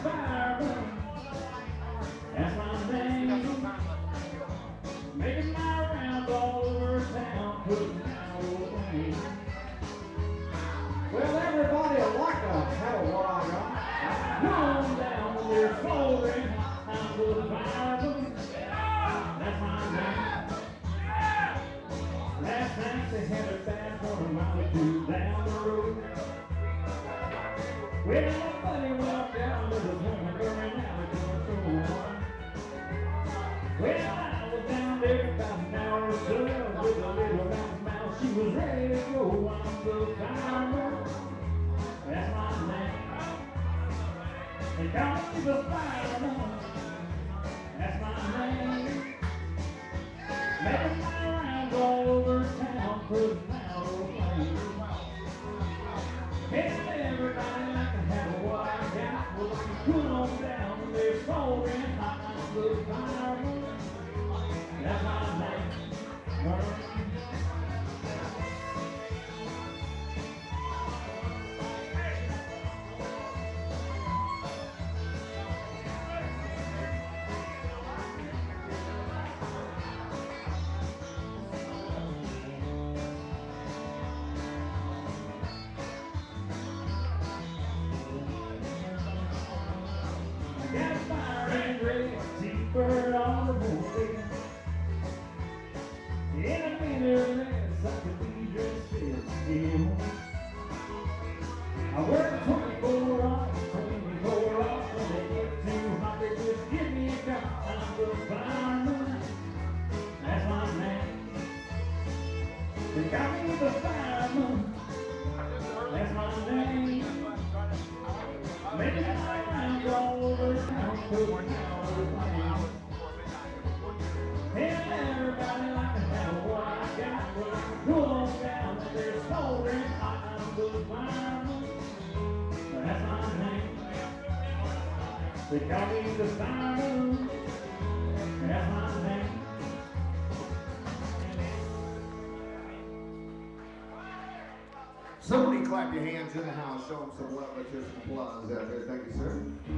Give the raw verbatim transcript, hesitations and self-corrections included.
fireman. That's my name. Making my rounds all over town, putting out old pain. Well, everybody will like to have a while, y'all. Come down, they're smoldering. I'm the fireman. That's my name. Last night they had a bad one a mile or two down the road. Well, my buddy walked out with a woman going out of control. Well, I was down there about an hour or so with a little round mouth. She was ready to go. I'm the fireman. That's my name. They call me the fireman. That's my name. Making my rounds all over town, putting out old flames. Hey, everybody like to have a white out. Well, if you put on down, they're smoldering hot. I'm the fireman. That's my name. Got a fire and red, T-bird on the board. In a minute less, I could be dressed in steel. I work twenty-four hours, twenty-four hours. When they get too hot, they just give me a gun. I'm the fireman. That's my name. They got me the fireman. That's my name. Making my rounds all over town, putting out the flames. And everybody like to have a white guy. Well, pull on down, and they're smoldering hot. I'm the fireman. That's my name. They call me the fireman. That's my name. Somebody clap your hands in the house, show them some love, let's hear some applause out there. Thank you, sir.